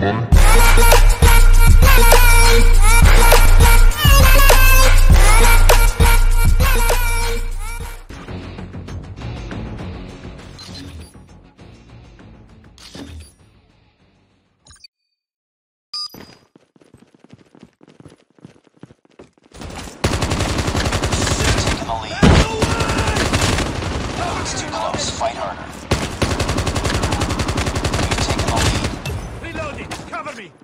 Fight harder. We've taken the lead. Reloading! Cover me!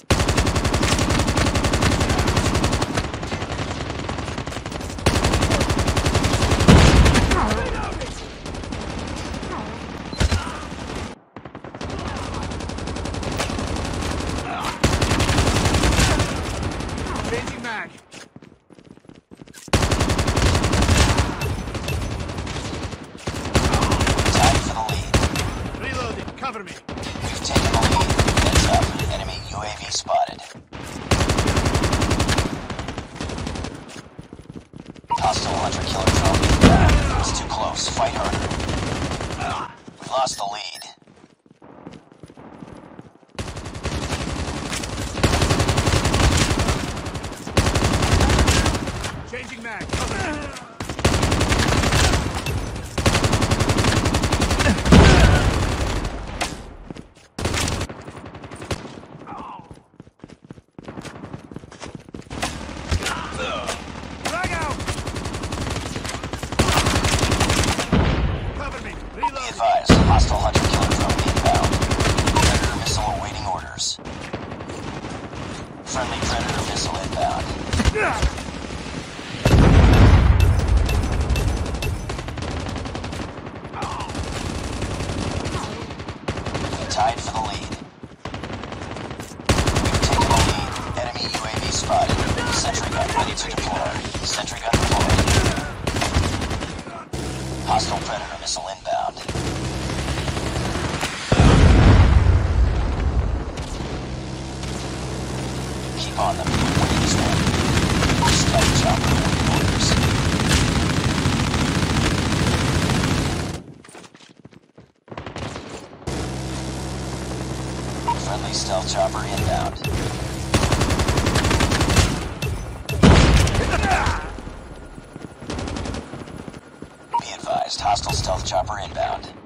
Changing mag. Cover me. We've taken the lead. Heads up. Enemy UAV spotted. Hostile hunter-killer drone. It's too close. Fight harder. We lost the lead. Changing mag. Cover me. Hostile hunter-killer drone inbound. Predator missile awaiting orders. Friendly Predator missile inbound. We tied for the lead. We've taken the lead. Enemy UAV spotted. Sentry gun ready to deploy. Sentry gun deployed. Hostile Predator missile inbound. Keep on them. Winning this one. Stealth chopper awaiting orders. Friendly stealth chopper inbound. Be advised, hostile stealth chopper inbound.